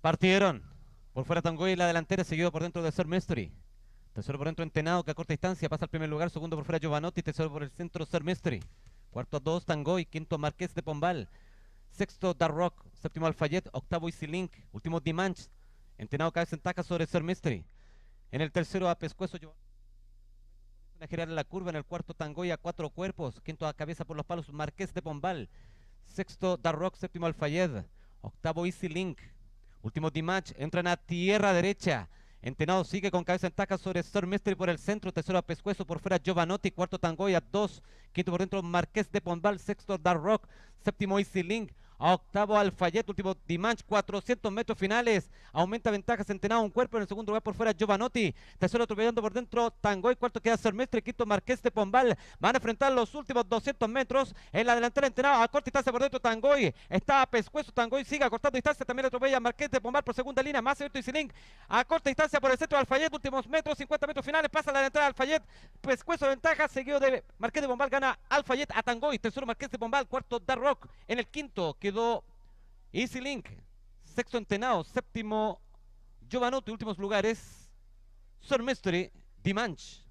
Partieron. Por fuera Tangoy en la delantera, seguido por dentro de Sir Mystery. Tercero por dentro Entenado, que a corta distancia pasa al primer lugar. Segundo por fuera Giovanotti. Tercero por el centro Sir Mystery. Cuarto a 2 Tangoy. Quinto Marqués de Pombal. Sexto Dark Rock. Séptimo Alfayet. Octavo Easy Link. Último Dimanche. Entenado cae en taca sobre Sir Mystery. En el tercero a Pescuezo a girar en la curva. En el cuarto Tangoy a 4 cuerpos. Quinto a cabeza por los palos Marqués de Pombal. Sexto Dark Rock. Séptimo Alfayet. Octavo Easy Link. Último D-Match, entran a tierra derecha. Entenado sigue con cabeza en taca sobre Sir Mystery por el centro. Tercero a Pescuezo, por fuera Giovanotti. Cuarto Tangoy a 2. Quinto por dentro Marqués de Pombal. Sexto Dark Rock. Séptimo Easy Link. A octavo Alfayet. Último D-Match. 400 metros finales. Aumenta ventajas Entenado un cuerpo. En el segundo lugar por fuera Giovanotti. Tercero atropellando por dentro Tangoy. Cuarto queda Sir Mystery. Quinto Marqués de Pombal. Van a enfrentar los últimos 200 metros. En la delantera Entenado a corta distancia por dentro Tangoy. Está a Pescuezo. Tangoy sigue a cortando distancia. También atropella Marqués de Pombal por segunda línea. Más abierto Easy Link. A corta distancia por el centro de Alfayet. Últimos metros. 50 metros finales. Pasa la delantera Alfayet. Pescuezo ventaja. Seguido de Marqués de Pombal. Gana Alfayet a Tangoy. Tercero Marqués de Pombal. Cuarto Dark Rock. En el quinto quedó Easy Link. Sexto Entenado. Séptimo Giovanotti. Últimos lugares Sir Mystery. Dimanche.